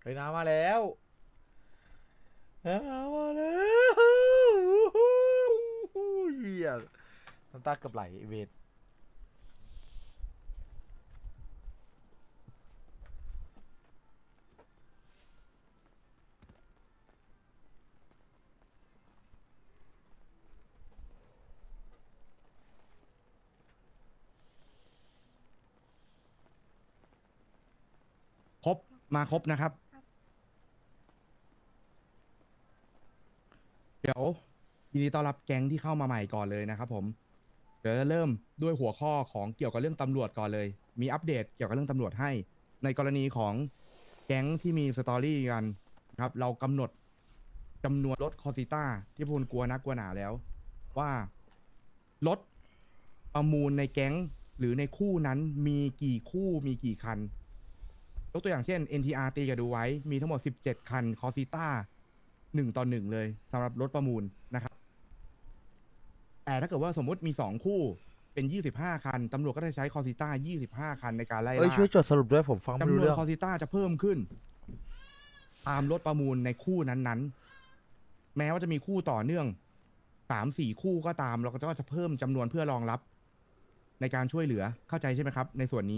เฮ้ยน้ำมาแล้วน้ำมาแล้วเฮียน้ำตาเกือบไหลไอ้เวทครบมาครบนะครับเดี๋ยวยินดีต้อนรับแก๊งที่เข้ามาใหม่ก่อนเลยนะครับผมเดี๋ยวจะเริ่มด้วยหัวข้อของเกี่ยวกับเรื่องตำรวจก่อนเลยมีอัปเดตเกี่ยวกับเรื่องตำรวจให้ในกรณีของแก๊งที่มีสตอรี่กันครับเรากำหนดจำนวนรถคอสิต้าที่พวกคุณกลัวนักกลัวหนาแล้วว่ารถประมูลในแก๊งหรือในคู่นั้นมีกี่คู่มีกี่คันยกตัวอย่างเช่น NTR ตีกับดูไว้มีทั้งหมด17คันคอสิต้า1 ต่อ 1เลยสำหรับรถประมูลนะครับแต่ถ้าเกิดว่าสมมุติมี2คู่เป็น25คันตำรวจก็จะใช้คอสิต้า25คันในการไล่เอ้ยล่าช่วยจดสรุปด้วยผมฟังไม่จำนรู้เรื่องวนคอสิต้าจะเพิ่มขึ้นตามรถประมูลในคู่นั้นๆแม้ว่าจะมีคู่ต่อเนื่อง3-4คู่ก็ตามเราก็จะเพิ่มจำนวนเพื่อรองรับในการช่วยเหลือเข้าใจใช่ไหมครับในส่วนนี้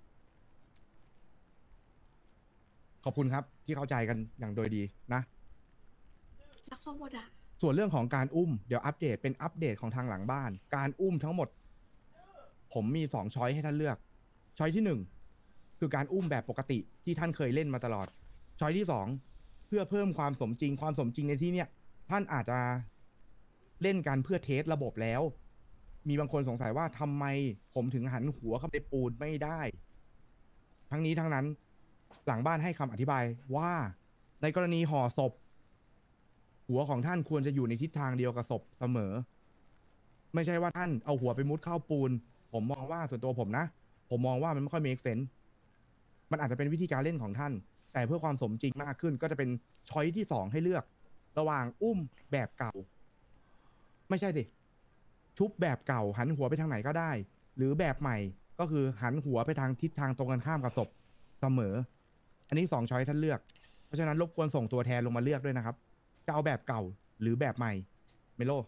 ขอบคุณครับที่เข้าใจกันอย่างโดยดีนะแล้วข้อมูลอะส่วนเรื่องของการอุ้มเดี๋ยวอัปเดตเป็นอัปเดตของทางหลังบ้านการอุ้มทั้งหมดผมมี2ช้อยให้ท่านเลือกช้อยที่1คือการอุ้มแบบปกติที่ท่านเคยเล่นมาตลอดช้อยที่2เพื่อเพิ่มความสมจริงในที่เนี้ยท่านอาจจะเล่นกันเพื่อเทสระบบแล้วมีบางคนสงสัยว่าทำไมผมถึงหันหัวเข้าไปปูนไม่ได้ทั้งนี้ทั้งนั้นหลังบ้านให้คำอธิบายว่าในกรณีห่อศพหัวของท่านควรจะอยู่ในทิศทางเดียวกับศพเสมอไม่ใช่ว่าท่านเอาหัวไปมุดเข้าปูนผมมองว่าส่วนตัวผมนะผมมองว่ามันไม่ค่อยมีเอกเซนมันอาจจะเป็นวิธีการเล่นของท่านแต่เพื่อความสมจริงมากขึ้นก็จะเป็นช้อยที่2ให้เลือกระหว่างอุ้มแบบเก่าไม่ใช่ดิชุบแบบเก่าหันหัวไปทางไหนก็ได้หรือแบบใหม่ก็คือหันหัวไปทางทิศทางตรงกันข้ามกับศพเสมออันนี้2ช้อยท่านเลือกเพราะฉะนั้นรบกวนส่งตัวแทนลงมาเลือกด้วยนะครับจะเอาแบบเก่าหรือแบบใหม่เมโล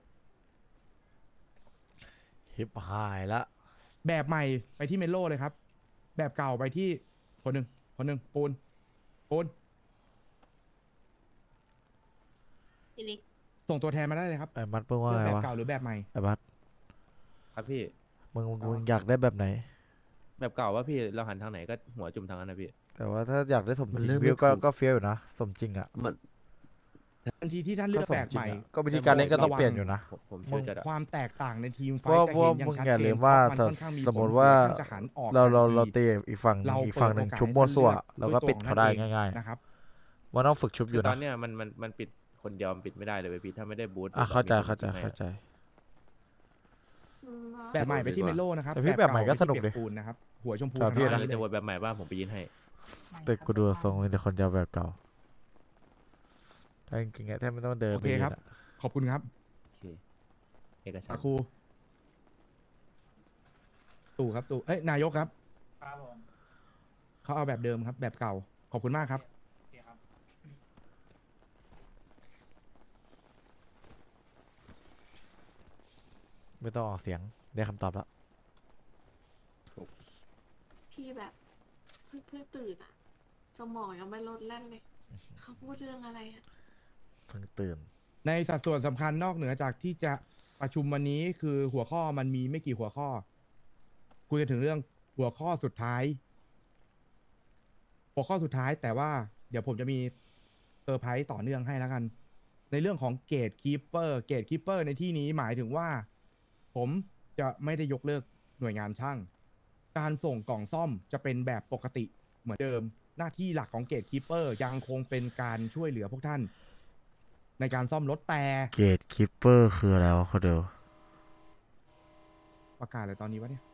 ฮิปหายละแบบใหม่ไปที่เมโลเลยครับแบบเก่าไปที่คนหนึ่งปูนทีนี้ส่งตัวแทนมาได้เลยครับไอ้มัดเพิ่งว่าเลือกไงแบบวะเก่าหรือแบบใหม่ไอ้มัดครับพี่มึงอยากได้แบบไหนแบบเก่าว่าพี่เราหันทางไหนก็หัวจุ่มทางนั้นนะพี่แต่ว่าถ้าอยากได้สมจมันริงเลือกวิไม่วก็ถูกก็เฟี้ยวอยู่นะสมจริงอ่ะมันทันทีที่ท่านเลืก็อกสมแบบจริใหงม่อะก็วิธีการเล่นก็ต้องเปลี่ยนอยู่นะผมช่วยจัดอะความแตกต่างในทีมไฟเพราะท์จะว่าเห็นอย่างชัดมึงอย่าเจลืนมเพว่าราะมันค่อนข้างมีสมผมติว่าท่านจะหันออกเราทันทีตีอีกฝั่งเราอีกฝั่งหนึ่งเปิดโอกาสชุบมั่วซั่วให้ท่านเลือกเราก็ปิดเขาได้ด้วยตัวของท่านเองง่ายนะครับๆมันต้องฝึกชุบอคือยู่ ตอนะนเนี้ยมันปิดคนเดียวมันปิดไม่ได้เลยเว้ยพี่ถ้าไม่ได้บูทอ่ะเข้าใจมีคนเข้าใจให้เข้าใจแบบใหม่ไปที่เมโลนะครับแต่พี่แบบใหม่ก็สนุกเาดิไปที่เปียปูนนะครับหัวชมพูแต่พี่ทั้งนะนั้นจะเลยวนแบบใหม่บ้างผมไปยินให้แต่กูดูทรงมีแต่คนจะเอาแบบเก่าถ้าจริงๆอะแทบไม่ต้องเดินโอไปเคยืนครับอะขอบคุณครับโอเคเอกชันครูตู่ครับตู่เอ้ยนายกครับครับผมเขาเอาแบบเดิมครับ แบบเก่าขอบคุณมากครับโอเคครับไม่ต้องออกเสียงได้คำตอบแล้วพี่แบบเพิ่งตื่นอะสมองยังไม่ลดแล่นเลย เขาพูดเรื่องอะไรอะเพิ่งตื่นในสัดส่วนสำคัญนอกเหนือจากที่จะประชุมวันนี้คือหัวข้อมันมีไม่กี่หัวข้อคุยกันถึงเรื่องหัวข้อสุดท้าย หัวข้อสุดท้ายแต่ว่าเดี๋ยวผมจะมีเซอร์ไพรส์ต่อเนื่องให้แล้วกัน ในเรื่องของเกตคีปเปอร์ในที่นี้หมายถึงว่า ผมจะไม่ได้ยกเลิกหน่วยงานช่าง การส่งกล่องซ่อมจะเป็นแบบปกติเหมือนเดิม หน้าที่หลักของเกตคีปเปอร์ยังคงเป็นการช่วยเหลือพวกท่าน ในการซ่อมรถแต่เกตคิปเปอร์คืออะไรวะเขาเดียวประกาศอะไรตอนนี้วะเนี่ย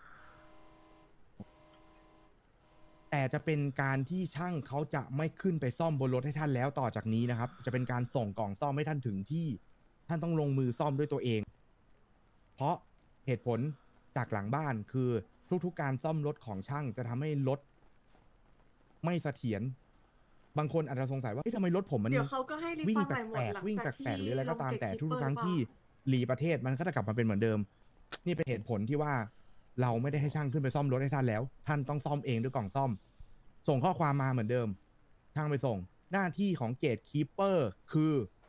แต่จะเป็นการที่ช่างเขาจะไม่ขึ้นไปซ่อมบนรถให้ท่านแล้วต่อจากนี้นะครับ จะเป็นการส่งกล่องซ่อมให้ท่านถึงที่ ท่านต้องลงมือซ่อมด้วยตัวเอง เพราะเหตุผลจากหลังบ้านคือทุกๆการซ่อมรถของช่างจะทำให้รถไม่เสถียรบางคนอาจจะสงสัยว่าเฮ้ยทำไมรถผมมันเดี๋ยวเขาก็ให้รีวิ่งฟันแปใหม่หมดลกหลังๆวิ่งจากแปลกๆหรืออะไรก็ตามแต่ทุกลงครั้งเก็ตที่ Keeper รีประเทศมันก็จะกลับมาเป็นเหมือนเดิม นี่เป็นเหตุผลที่ว่าเราไม่ได้ให้ช่างขึ้นไปซ่อมรถให้ท่านแล้ว ท่านต้องซ่อมเองด้วยกล่องซ่อม ส่งข้อความมาเหมือนเดิมช่างไปส่ง หน้าที่ของเกตคีปเปอร์คือ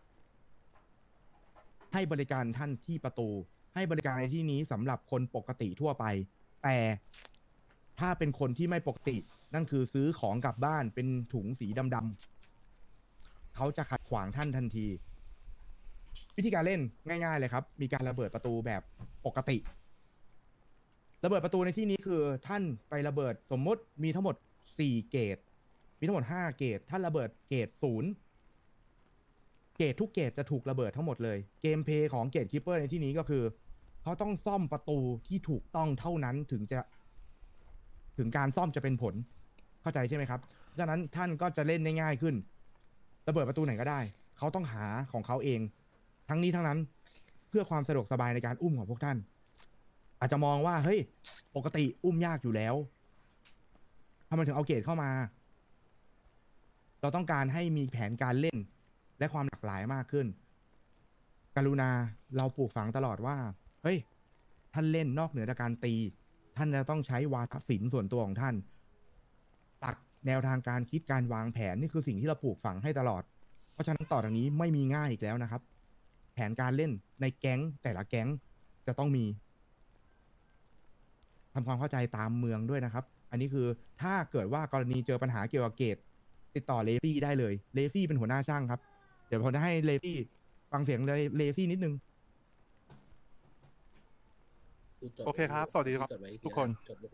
ให้บริการท่านที่ประตู ให้บริการในที่นี้สำหรับคนปกติทั่วไป แต่ถ้าเป็นคนที่ไม่ปกติ นั่นคือซื้อของกลับบ้านเป็นถุงสีดำๆเขาจะขัดขวางท่านทันที วิธีการเล่นง่ายๆเลยครับ มีการระเบิดประตูแบบปกติ ระเบิดประตูในที่นี้คือท่านไประเบิดสมมติมีทั้งหมด4เกตมีทั้งหมด5เกตท่านระเบิดเกต0เกตทุกเกตจะถูกระเบิดทั้งหมดเลยเกมเพลย์ของเกตคิปเปอร์ในที่นี้ก็คือเขาต้องซ่อมประตูที่ถูกต้องเท่านั้นถึงการซ่อมจะเป็นผลเข้าใจใช่ไหมครับฉะนั้นท่านก็จะเล่นได้ง่ายขึ้นระเบิดประตูไหนก็ได้เขาต้องหาของเขาเองทั้งนี้ทั้งนั้นเพื่อความสะดวกสบายในการอุ้มของพวกท่านอาจจะมองว่าเฮ้ยปกติอุ้มยากอยู่แล้วทำไมถึงเอาเกตเข้ามาเราต้องการให้มีแผนการเล่นและความหลากหลายมากขึ้นกรุณาเราปลูกฝังตลอดว่าเฮ้ยท่านเล่นนอกเหนือจากการตีท่านจะต้องใช้วาทศิลป์ส่วนตัวของท่านตักแนวทางการคิดการวางแผนนี่คือสิ่งที่เราปลูกฝังให้ตลอดเพราะฉะนั้นต่อจากนี้ไม่มีง่ายอีกแล้วนะครับแผนการเล่นในแก๊งแต่ละแก๊งจะต้องมีทำความเข้าใจตามเมืองด้วยนะครับอันนี้คือถ้าเกิดว่ากรณีเจอปัญหาเกี่ยวกับเกตติดต่อเลฟี่ได้เลยเลฟี่เป็นหัวหน้าช่างครับเดี๋ยวผมจะให้เลฟี่ฟังเสียงเลฟี่นิดนึงโอเคครับ สวัสดีครับทุกคน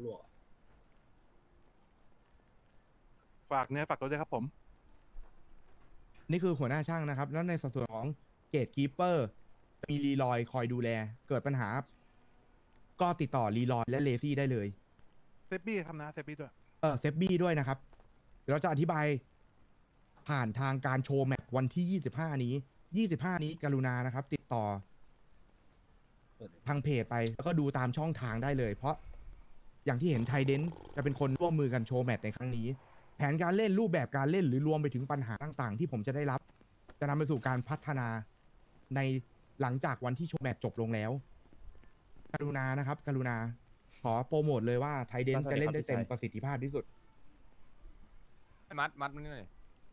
ฝากเนื้อฝากตัวด้วยครับผมนี่คือหัวหน้าช่างนะครับ แล้วในส่วนของเกตคีปเปอร์มีรีลอยคอยดูแล เกิดปัญหา ก็ติดต่อรีลอยและเลซี่ได้เลยเซฟบี้ทำนะเซฟบี้ด้วยเซฟบี้ด้วยนะครับ เดี๋ยวเราจะอธิบายผ่านทางการโชว์แมปวันที่ 25 นี้ 25 นี้กรุณานะครับ ติดต่อทางเพจไป แล้วก็ดูตามช่องทางได้เลย เพราะอย่างที่เห็นไทเดนจะเป็นคนร่วมมือกันโชว์แมตช์ในครั้งนี้ แผนการเล่นรูปแบบการเล่นหรือรวมไปถึงปัญหาต่างๆ ที่ผมจะได้รับ จะนำไปสู่การพัฒนาในหลังจากวันที่โชว์แมตช์จบลงแล้ว กรุณานะครับ กรุณาขอโปรโมทเลยว่าไทเดนจะเล่นได้เต็มประสิทธิภาพที่สุดมัดมันนี่หน่อย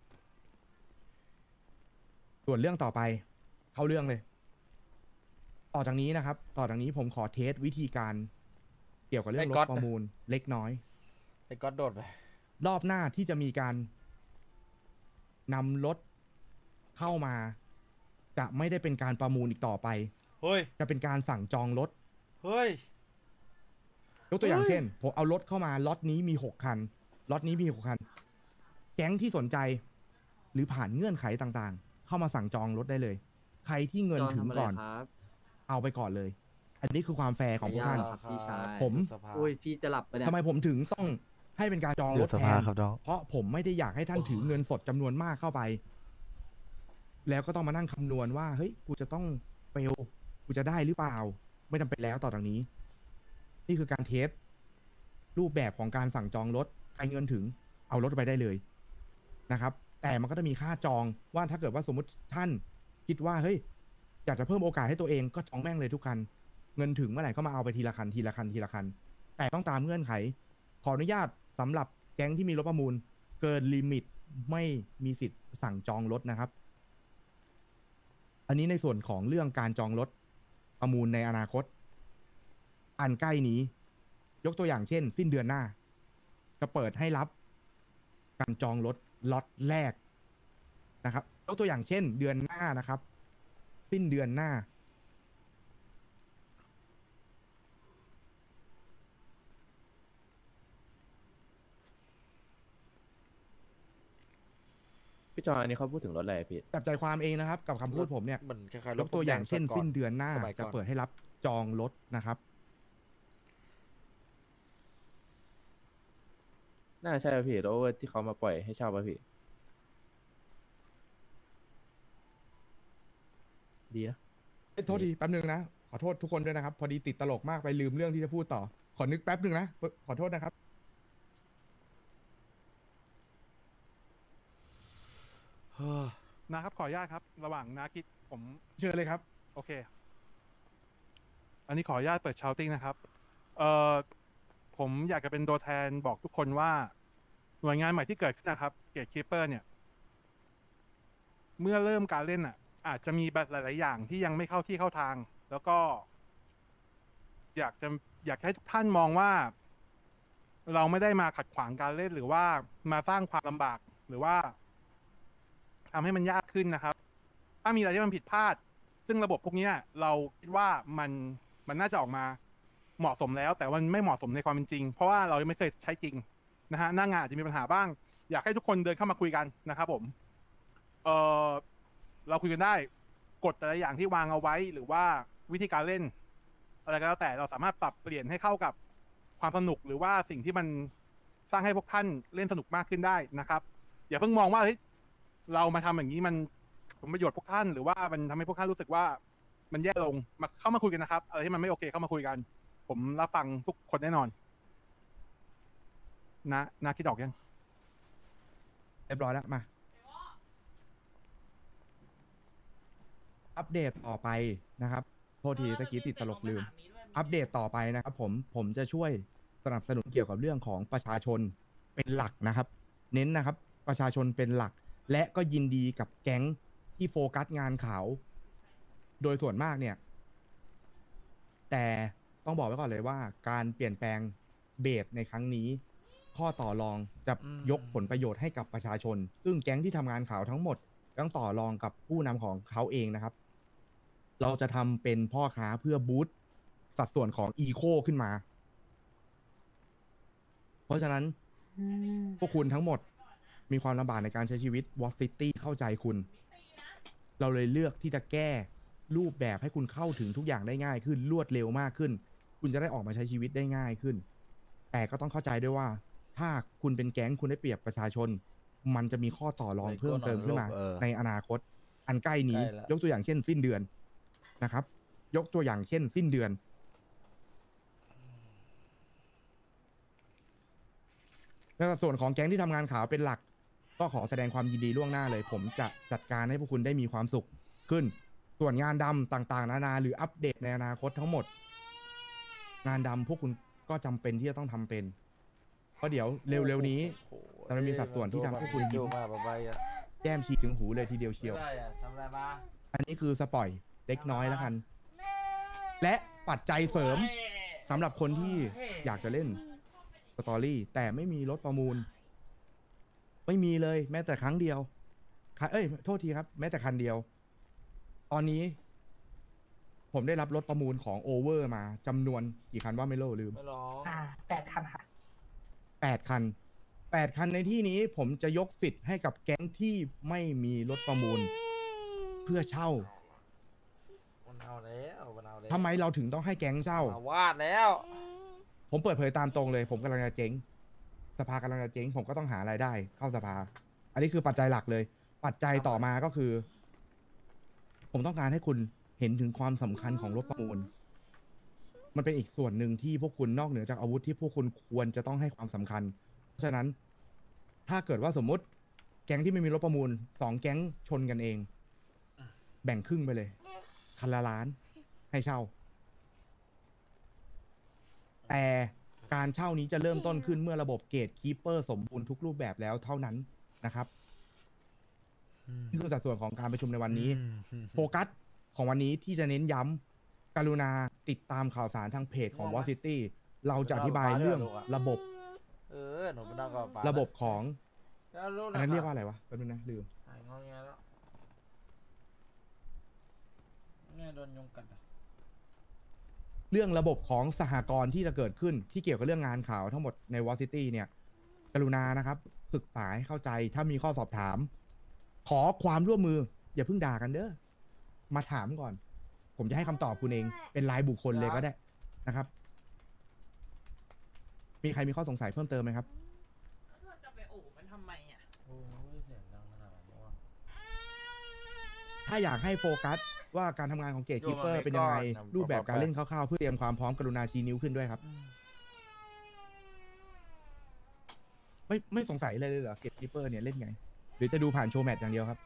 ส่วนเรื่องต่อไปเข้าเรื่องเลย ต่อจากนี้นะครับ ต่อจากนี้ผมขอเทสวิธีการเกี่ยวกับเรื่องรถประมูลเล็กน้อยไอ้ก๊อตโดดไปรอบหน้าที่จะมีการนำรถเข้ามา จะไม่ได้เป็นการประมูลอีกต่อไปเฮ้ยจะเป็นการสั่งจองรถเฮ้ยยกตัวอย่างเฮ้ยเช่นผมเอารถเข้ามาล็อตนี้มี6 คันล็อตนี้มี6 คัน แก๊งที่สนใจ หรือผ่านเงื่อนไขต่างๆ เข้ามาสั่งจองรถได้เลย ใครที่เงินถึงก่อน เอาไปก่อนเลย อันนี้คือความแฟร์ของพวกท่านครับพี่ชายผมสภาอุ้ยพี่จะหลับไปเนี่ยทำไมผมถึงต้องให้เป็นการจองรถสแทภาน ครับน้องเพราะผมไม่ได้อยากให้ท่านถือเงินสดจำนวนมากเข้าไป แล้วก็ต้องมานั่งคำนวณว่าเฮ้ยกูจะต้องเฟลกูจะได้หรือเปล่า ไม่จำเป็นแล้วต่อจากนี้ นี่คือการเทสรูปแบบของการสั่งจองรถใครเงินถึงเอารถไปได้เลยนะครับ แต่มันก็จะมีค่าจองว่าถ้าเกิดว่าสมมติท่านคิดว่าเฮ้ยอยากจะเพิ่มโอกาสให้ตัวเองก็จองแม่งเลยทุกคัน เงินถึงเมื่อไหร่ก็มาเอาไปทีละคันทีละคันทีละคัน แต่ต้องตามเงื่อนไข ขออนุญาตสำหรับแก๊งที่มีรถประมูล เกินลิมิตไม่มีสิทธิ์สั่งจองรถนะครับ อันนี้ในส่วนของเรื่องการจองรถประมูลในอนาคต อันใกล้นี้ ยกตัวอย่างเช่น สิ้นเดือนหน้า จะเปิดให้รับการจองรถล็อตแรกนะครับยกตัวอย่างเช่น เดือนหน้านะครับ สิ้นเดือนหน้าพี่จอยอันนี้เขาพูดถึงรถอะไรอะพี่จับใจความเองนะครับ กับคำพูดผมเนี่ยเหมือนคล้ายๆรยถกตัวอย่างเช่นก่สิ้นเดือนหน้าสมัยก่จะอนเปิดให้รับจองรถนะครับน่าใช่ป่ะพี่รถที่เขามาปล่อยให้เช่าป่ะพี่ ดีนะโทษทีแป๊บนึงนะ ขอโทษทุกคนด้วยนะครับ พอดีติดตลกมากไปลืมเรื่องที่จะพูดต่อ ขอนึกแป๊บนึงนะ ขอโทษนะครับเฮ้อนะครับขออนุญาตครับ ระหว่างนาคิดผมเชิญเลยครับโอเค อันนี้ขออนุญาตเปิดชาวติ้งนะครับ เออผมอยากจะเป็นตัวแทนบอกทุกคนว่า หน่วยงานใหม่ที่เกิดขึ้นนะครับ เกตคีเปอร์เนี่ย เมื่อเริ่มการเล่นอ่ะ อาจจะมีหลาย ๆ อย่างที่ยังไม่เข้าที่เข้าทาง แล้วก็ อยากให้ทุกท่านมองว่า เราไม่ได้มาขัดขวางการเล่นหรือว่ามาสร้างความลำบากหรือว่าทำให้มันยากขึ้นนะครับ ถ้ามีอะไรที่มันผิดพลาด ซึ่งระบบพวกนี้เราคิดว่ามันน่าจะออกมาเหมาะสมแล้ว แต่มันไม่เหมาะสมในความเป็นจริง เพราะว่าเราไม่เคยใช้จริงนะฮะหน้างานอาจจะมีปัญหาบ้าง อยากให้ทุกคนเดินเข้ามาคุยกันนะครับผมเราคุยกันได้กฎแต่ละอย่างที่วางเอาไว้หรือว่าวิธีการเล่น อะไรก็แล้วแต่เราสามารถปรับเปลี่ยนให้เข้ากับความสนุกหรือว่าสิ่งที่มันสร้างให้พวกท่านเล่นสนุกมากขึ้นได้นะครับอย่าเพิ่งมองว่าเฮ้ยเรามาทำอย่างนี้มันผลประโยชน์พวกท่านหรือว่ามันทำให้พวกท่านรู้สึกว่ามันแย่ลงมาเข้ามาคุยกันนะครับอะไรที่มันไม่โอเคเข้ามาคุยกันผมรับฟังทุกคนแน่นอนนะคิดออกยังเรียบร้อยแล้วมา อัปเดตต่อไปนะครับโทษทีตะกี้ติดตลกลืม อัปเดตต่อไปนะครับผมจะช่วยสนับสนุนเกี่ยวกับเรื่องของประชาชนเป็นหลักนะครับ เน้นนะครับประชาชนเป็นหลัก และก็ยินดีกับแก๊งที่โฟกัสงานข่าวโดยส่วนมากเนี่ย แต่ต้องบอกไว้ก่อนเลยว่าการเปลี่ยนแปลงเบสในครั้งนี้ ข้อต่อรองจะยกผลประโยชน์ให้กับประชาชน ซึ่งแก๊งที่ทำงานข่าวทั้งหมดต้องต่อรองกับผู้นำของเขาเองนะครับ เราจะทำเป็นพ่อค้าเพื่อบูสต์สัดส่วนของอีโคขึ้นมา เพราะฉะนั้นพวกคุณทั้งหมดมีความลำบากในการใช้ชีวิตวอตซิตี้เข้าใจคุณ เราเลยเลือกที่จะแก้รูปแบบให้คุณเข้าถึงทุกอย่างได้ง่ายขึ้นรวดเร็วมากขึ้น คุณจะได้ออกมาใช้ชีวิตได้ง่ายขึ้น แต่ก็ต้องเข้าใจด้วยว่า ถ้าคุณเป็นแก๊งคุณได้เปรียบประชาชน มันจะมีข้อต่อรองเพิ่มเติมขึ้นมาในอนาคต อันใกล้นี้ยกตัวอย่างเช่นสิ้นเดือนนะครับ ยกตัวอย่างเช่นสิ้นเดือนในส่วนของแก๊งที่ทำงานข่าวเป็นหลัก ก็ขอแสดงความยินดีล่วงหน้าเลย ผมจะจัดการให้พวกคุณได้มีความสุขขึ้น ส่วนงานดำต่างๆนานาหรืออัปเดตในอนาคตทั้งหมด งานดำพวกคุณก็จำเป็นที่จะต้องทำเป็น เพราะเดี๋ยวเร็วๆนี้จะมีสัดส่วนที่ทำให้พวกคุณยิ้มแก้มฉีกถึงหูเลยทีเดียวเชียวทำอะไรมาอันนี้คือสปอยเล็กน้อยแล้วกัน และปัจจัยเสริมสำหรับคนที่อยากจะเล่นสตอรี่แต่ไม่มีรถประมูล ไม่มีเลยแม้แต่ครั้งเดียวโทษทีครับ แม้แต่คันเดียว ตอนนี้ ผมได้รับรถประมูลของโอเวอร์มาจำนวนกี่คันว่าไม่รู้ลืมไม่ร้อง 8 คันค่ะ 8 คัน 8 คันในที่นี้ผมจะยกสิทธิ์ให้กับแก๊งที่ไม่มีรถประมูล เพื่อเช่ามันเอาแล้วมันเอาแล้วทำไมเราถึงต้องให้แก๊งเช่าวาดแล้วผมเปิดเผยตามตรงเลย ผมกำลังจะเจ๊ง สภากำลังจะเจ๊ง ผมก็ต้องหารายได้เข้าสภา อันนี้คือปัจจัยหลักเลย ปัจจัยต่อมาก็คือ ผมต้องการให้คุณเห็นถึงความสำคัญของรถประมูล มันเป็นอีกส่วนหนึ่งที่พวกคุณนอกเหนือจากอาวุธที่พวกคุณควรจะต้องให้ความสำคัญ เพราะฉะนั้น ถ้าเกิดว่าสมมติ แก๊งที่ไม่มีรถประมูล2 แก๊งชนกันเอง แบ่งครึ่งไปเลย คันละล้านให้เช่า แต่การเช่านี้จะเริ่มต้นขึ้นเมื่อระบบเกตคีเปอร์สมบูรณ์ทุกรูปแบบแล้วเท่านั้นนะครับนี่คือสัดส่วนของการประชุมในวันนี้ โฟกัสของวันนี้ที่จะเน้นย้ำกรุณาติดตามข่าวสารทางเพจของ War City เราจะอธิบายเรื่องระบบหนูไม่ต้องก็ปาระบบของแล้วลูกอันนั้นเรียกว่าอะไรวะแป๊บนึงนะลืมหายงอแงแล้วแม่โดนยุงกัดอะเรื่องระบบของสหกรณ์ที่จะเกิดขึ้นที่เกี่ยวกับเรื่องงานข่าวทั้งหมดใน War City เนี่ย กรุณานะครับ ศึกษาให้เข้าใจถ้ามีข้อสอบถาม ขอความร่วมมือ อย่าเพิ่งด่ากันเด้อมาถามก่อน ผมจะให้คำตอบคุณเองเป็นรายบุคคลเลยก็ได้นะครับ มีใครมีข้อสงสัยเพิ่มเติมไหมครับจะไปโอบมันทำไมอ่ะโอ้ยเสียงดังขนาดนั้นวะถ้าอยากให้โฟกัสว่าการทำงานของเกตคีเปอร์เป็นยังไง รูปแบบการเล่นคร่าวๆเพื่อเตรียมความพร้อมกรุณาชี้นิ้วขึ้นด้วยครับ ไม่สงสัยเลยเหรอเกตคีเปอร์เนี่ยเล่นไงหรือจะดูผ่านโชว์แมตช์อย่างเดียวครับ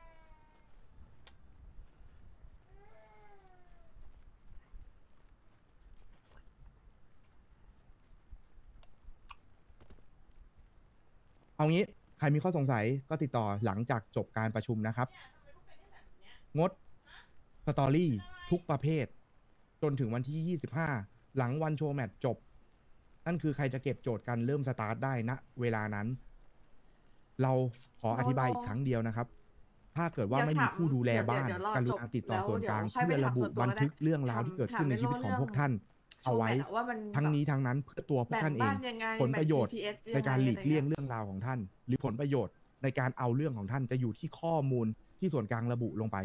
เอางี้ใครมีข้อสงสัยก็ติดต่อหลังจากจบการประชุมนะครับงดสตอรี่ทุกประเภทจนถึงวันที่ 25 หลังวันโชว์แมตช์จบนั่นคือใครจะเก็บโจทย์กันเริ่มสตาร์ทได้ณเวลานั้น เราขออธิบายอีกครั้งเดียวนะครับ ถ้าเกิดว่าไม่มีผู้ดูแลบ้านกรุณาติดต่อส่วนกลางเพื่อระบุบันทึกเรื่องราวที่เกิดขึ้นในชีวิตของพวกท่าน เอาไว้ทั้งนี้ทั้งนั้นเพื่อตัวพวกท่านเอง ผลประโยชน์ในการหลีกเลี่ยงเรื่องราวของท่าน หรือผลประโยชน์ในการเอาเรื่องของท่านจะอยู่ที่ข้อมูลที่ส่วนกลางระบุลงไป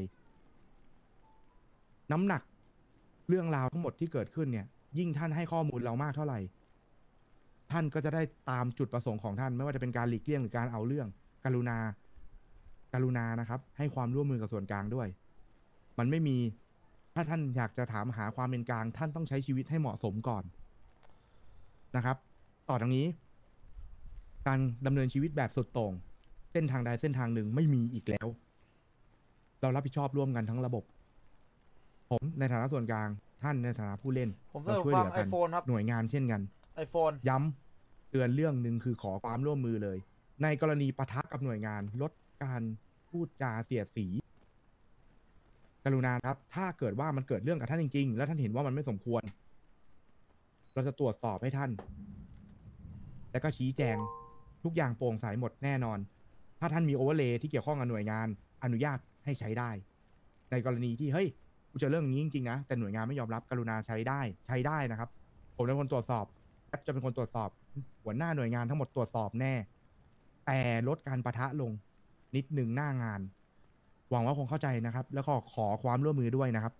น้ำหนักเรื่องราวทั้งหมดที่เกิดขึ้นเนี่ย ยิ่งท่านให้ข้อมูลเรามากเท่าไหร่ ท่านก็จะได้ตามจุดประสงค์ของท่านไม่ว่าจะเป็นการหลีกเลี่ยงหรือการเอาเรื่องกรุณานะครับ ให้ความร่วมมือกับส่วนกลางด้วย มันไม่มีถ้าท่านอยากจะถามหาความเป็นกลาง ท่านต้องใช้ชีวิตให้เหมาะสมก่อนนะครับ ต่อจากนี้ การดำเนินชีวิตแบบสุดโต่งเส้นทางใดเส้นทางหนึ่งไม่มีอีกแล้ว เรารับผิดชอบร่วมกันทั้งระบบ ผมในฐานะส่วนกลางท่านในฐานะผู้เล่นผมเสเรานอช่วยฟัเหงลือไอกันโฟนครับหน่วยงานเช่นกันไอโฟนย้ำเตือนเรื่องหนึ่งคือขอความร่วมมือเลย ในกรณีปะทะกับหน่วยงานลดการพูดจาเสียดสี กรุณาครับ ถ้าเกิดว่ามันเกิดเรื่องกับท่านจริงๆ แล้วท่านเห็นว่ามันไม่สมควร เราจะตรวจสอบให้ท่าน แล้วก็ชี้แจงทุกอย่างโปร่งใสหมดแน่นอน ถ้าท่านมีโอเวอร์เลย์ที่เกี่ยวข้องกับหน่วยงานอนุญาตให้ใช้ได้ ในกรณีที่เฮ้ยกูเจอเรื่องนี้จริงๆนะแต่หน่วยงานไม่ยอมรับกรุณาใช้ได้นะครับ ผมเป็นคนตรวจสอบแอปจะเป็นคนตรวจสอบ หัวหน้าหน่วยงานทั้งหมดตรวจสอบแน่ แต่ลดการปะทะลงนิดหนึ่งหน้างาน หวังว่าคงเข้าใจนะครับ แล้วก็ขอความร่วมมือด้วยนะครับ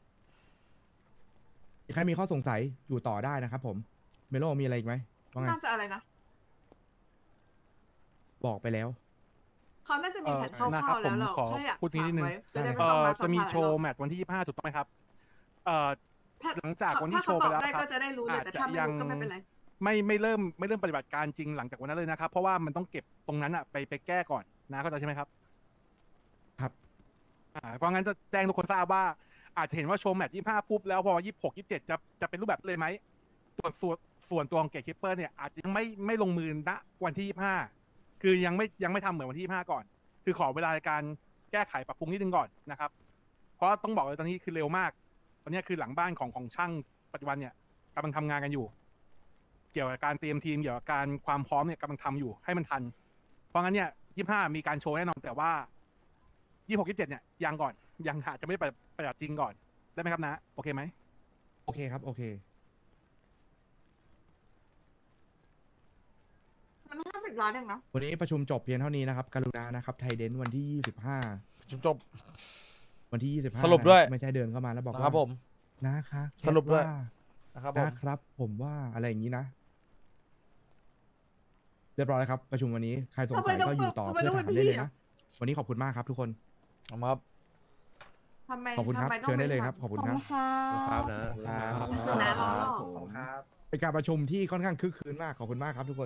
ใครมีข้อสงสัยอยู่ต่อได้นะครับ ผมเมโลมีอะไรอีกไหมว่าไงน่าจะอะไรนะบอกไปแล้วเขาน่าจะมีแผนคร่นะครับาวๆแล้วเราผมขอแค่อยากพูดนิดนึงฝากไว้จะได้ไม่ต้องมาสัจะมมีภาษณ์โชว์แมตช์วันที่ 25 ถูกต้องไหมครับหลังจากวันที่โชว์ไปแล้วถ้าคเขาตอบได้รับก็จะได้รู้เลยแต่ถ้าไม่รู้ก็ไม่เป็นไรไม่เริ่มปฏิบัติการจริงหลังจากวันนั้นเลยนะครับ เพราะว่ามันต้องเก็บตรงนั้นอะไปแก้ก่อนนะเข้าใจใช่ไหมครับครับเพราะงั้นจะแจ้งทุกคนทราบว่าอาจจะเห็นว่าโชว์แมตช์25ปุ๊บแล้วพอ26 27จะเป็นรูปแบบเลยไหมส่วนตัวของเกตคิปเปอร์เนี่ยอาจจะยังไม่ลงมือณวันที่25คือยังไม่ทำเหมือนวันที่25ก่อน คือขอเวลาในการแก้ไขปรับปรุงนิดนึงก่อนนะครับ เพราะต้องบอกเลยตอนนี้คือเร็วมากตอนนี้คือหลังบ้านของช่างปัจจุบันเนี่ยกำลังทำงานกันอยู่ เกี่ยวกับการเตรียมทีมเกี่ยวกับการความพร้อมเนี่ยกำลังทำอยู่ให้มันทัน เพราะงั้นเนี่ย25มีการโชว์แน่นอนแต่ว่า26 27เนี่ยยังก่อนยังอาจจะไม่ได้ปฏิบัติจริงก่อนได้ไหมครับนะโอเคไหมโอเคครับ โอเคมัน50 ล้านเองเนาะวันนี้ประชุมจบเพียงเท่านี้นะครับ กรุณานะครับ ไทยเดนวันที่จบ 25 วันที่ 25 สรุปด้วยนะไม่ใช่เดินเข้ามาแล้วบอกนะว่าครับผมนะคะสรุปด้วยแคทานะครับผมนะครับ ผมว่าอะไรอย่างนี้นะ เรียบร้อยแล้วครับ ประชุมวันนี้ใครสงสัยก็อยู่ต่อเพื่อถามได้เลยนะ วันนี้ขอบคุณมากครับทุกคนเอามาครับทำไมขอบคุณครับทำไมต้งเชิญได้เลยปครับ ขอบคุณขอบครับคุณค่ะครับนะครับขอบคุณนะน้องหล่อเป็นการประชุมที่ค่อนข้างคึกคืนมาก ขอบคุณมากครับทุกคน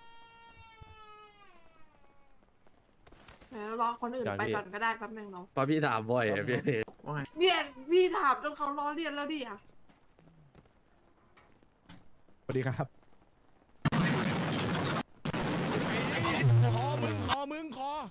เดี๋ยวรอคนอื่นไปก่อนก็ได้แป๊บนึงเนาะเพราะพี่ถามบ่อยอะพี่เนี่ยพี่ถามจนเขาล้อเลียนแล้วดิอ่ะสวัสดีครับคอมึง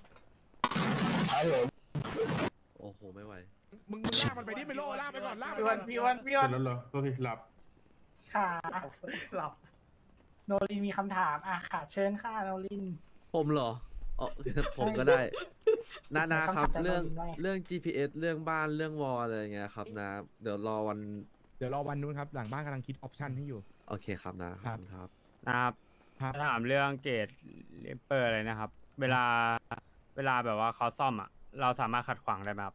โอ้โห ไม่ไหวมึงลากมันไปดิไม่โลลากไปก่อนลากไปพี่ก่วัอนนพี่วันแล้วเหรอตัวที่หลับค่ะหลับโนรินมีคำถามอ่ะค่ะ เชิญค่ะโนรินผมเหรออ๋อ ผมก็ได้นาครับต้องเรื่องทำใจเรื่อง GPS เรื่องบ้านเรื่องวอลอะไรอย่างเงี้ยครับนะ เดี๋ยวรอวันเดี๋ยวรอวันนู้นครับ หลังบ้านกำลังคิดออปชันให้อยู่โอเคครับนะขอบคุณครับนะครับครับถามเรื่องเกรดเลเปอร์เลยนะครับ เวลาแบบว่าเขาซ่อมอ่ะ เราสามารถขัดขวางได้ไหมครับ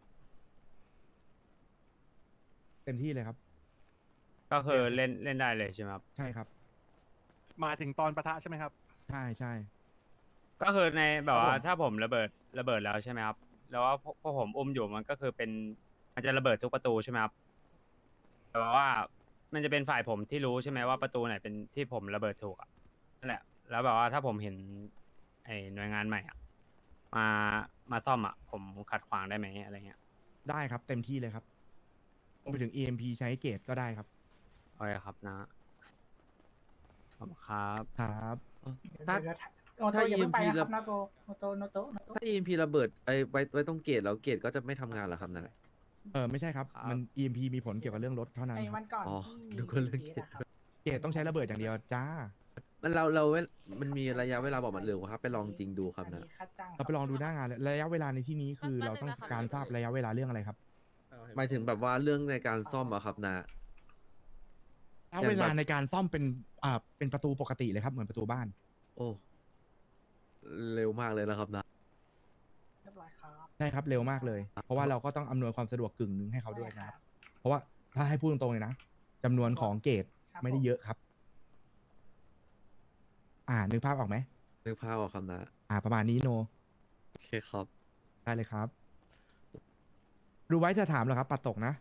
เต็มที่เลยครับก็คือเล่นได้เลยใช่ไหมครับใช่ครับมาถึงตอนปะทะใช่ไหมครับใช่ใช่ก็คือในแบบว่าครับผมถ้าผมระเบิดแล้วใช่ไหมครับ แล้วว่าพวกผมอุ้มอยู่มันก็คือเป็นมันจะระเบิดทุกประตูใช่ไหมครับแต่ว่ามันจะเป็นฝ่ายผมที่รู้ใช่ไหมว่าประตูไหนเป็นที่ผมระเบิดถูกอ่ะนั่นแหละ แล้วแบบว่าถ้าผมเห็นไอ้หน่วยงานใหม่อ่ะมามาซ่อมอ่ะผมขัดขวางได้ไหมอะไรเงี้ยได้ครับเต็มที่เลยครับรวมไปถึง EMP ใช้เกตก็ได้ครับโอเคครับนะขอบคุณครับครับถ้าเดี๋ยวโนโตอย่าเพิ่งไปนะครับนาโตโนโตโนโตโนโตถ้า EMP ระเบิดไว้ตรงเกตแล้วเกตก็จะไม่ทำงานเหรอครับนะไม่ใช่ครับ มัน EMP มีผลเกี่ยวกับเรื่องรถเท่านั้นไอ้ควัรับนก่อนอ๋อที่มีดูคนเรื่องเคเกสตอะครับเกตต้องใช้ระเบิดอย่างเดียวจ้ามันมันมีระยะเวลาบอกมันเร็วครับไปลองจริงดูครับอันนะนี้ค่าจ้างเราไปลองดูหน้างานเลยระยะเวลาในที่นี้คือเราต้องการทราบระยะเวลาเรื่องอะไรครับหมายถึงแบบว่าเรื่องในการซ่อมอะครับนะระยะเวลาในการซ่อมเป็นประตูปกติเลยครับเหมือนประตูบ้านโอ้เร็วมากเลยนะครับนะเรียบร้อยครับใช่ครับเร็วมากเลย เพราะว่าเราก็ต้องอำนวยความสะดวกกึ่งหนึงให้เขาด้วยนะครับ เพราะว่าถ้าให้พูดตรงๆเลยนะจำนวนของเกตไม่ได้เยอะครับ นึกภาพออกไหมนึกภาพออกครับนะประมาณนี้โนโอเคครับได้เลยครับ ดูไว้จะถามเหรอครับ ปัดตกนะ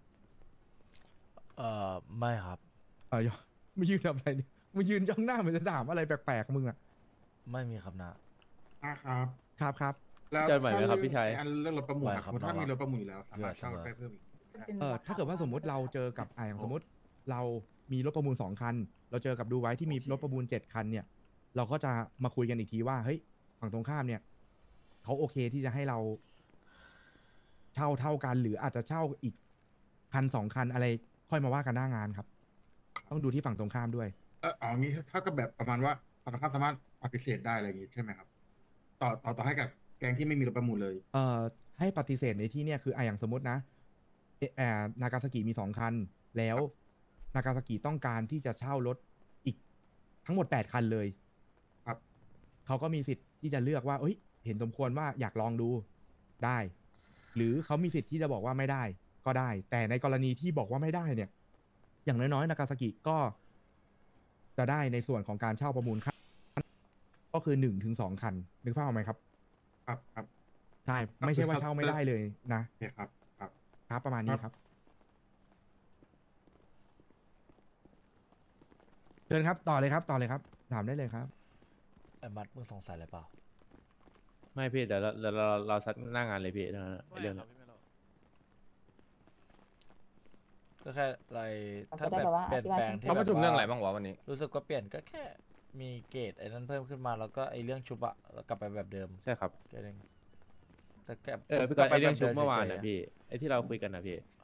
ไม่ครับไม่ยืนทำอะไรเนี่ยมายืนจ้องหน้าเหมือนจะถามอะไรแปลกๆมึงอ่ะไม่มีครับนะครับครับเจอใหม่ไหมครับพี่ชัยอันเรื่องรถประมูลไหวอะครัสบมมติถ้าน้องมีรถประมูลอยู่แล้วสามารถเชื่อเช่าเชื่อได้เพิ่มอีกถ้าเกิดว่าสมมติเราเจอกับอย่างสมมติเรามีรถประมูล2 คัน เราเจอกับดูไว้ที่มีรถประมูล7 คันเนี่ย เราก็จะมาคุยกันอีกทีว่าเฮ้ยฝั่งตรงข้ามเนี่ยเขาโอเคที่จะให้เราเช่าเท่ากัน หรืออาจจะเช่าอีกคัน2 คันอะไรค่อยมาว่ากันหน้างานครับ ต้องดูที่ฝั่งตรงข้ามด้วยงี้ถ้าก็แบบประมาณว่าฝั่งตรงข้ามสามารถปฏิเสธได้อะไรอย่างงี้ใช่ไหมครับ ต่อให้กับแกงที่ไม่มีรถประมูลเลยให้ปฏิเสธในที่เนี่ยคืออย่างสมมตินะนากาซากิมี2 คัน แล้วนากาซากิต้องการที่จะเช่ารถอีกทั้งหมด8 คันเลยครับเขาก็มีสิทธิ์ที่จะเลือกว่าเอ้ย เห็นสมควรว่าอยากลองดูได้ หรือเขามีสิทธิ์ที่จะบอกว่าไม่ได้ก็ได้ แต่ในกรณีที่บอกว่าไม่ได้เนี่ย อย่างน้อยๆนากาซากิก็จะได้ในส่วนของการเช่าประมูลคันก็คือ1 ถึง 2 คันนึกภาพออกไหมครับครับใช่ไม่ใช่ว่าเช่าไม่ได้เลยนะโอเคครับครับประมาณนี้ครับเชิญครับต่อเลยครับถามได้เลยครับไอ้มัดมึงสงสัยอะไรเปล่าไม่พี่เดี๋ยวเราซัดหน้างานเลยพี่เรื่องนั้นอะไอ้เรื่องนั้นก็แค่อะไรมันถ้าจะได้แบบแบบว่าเปลี่ยนแปลงที่เขาประชุมเรื่องอะไรแบบบ้างวะวันนี้รู้สึกว่าเปลี่ยนก็แค่มีเกรดไอ้นั้นเพิ่มขึ้นมาแล้วก็ไอ้เรื่องชุบอะแล้วกลับไปแบบเดิมใช่ครับแค่นั้นแต่แกพี่กอนไอเรื่องชุบแบบดิเมื่อวานฉยๆนะพี่ไอที่เราคุยกันนะพี่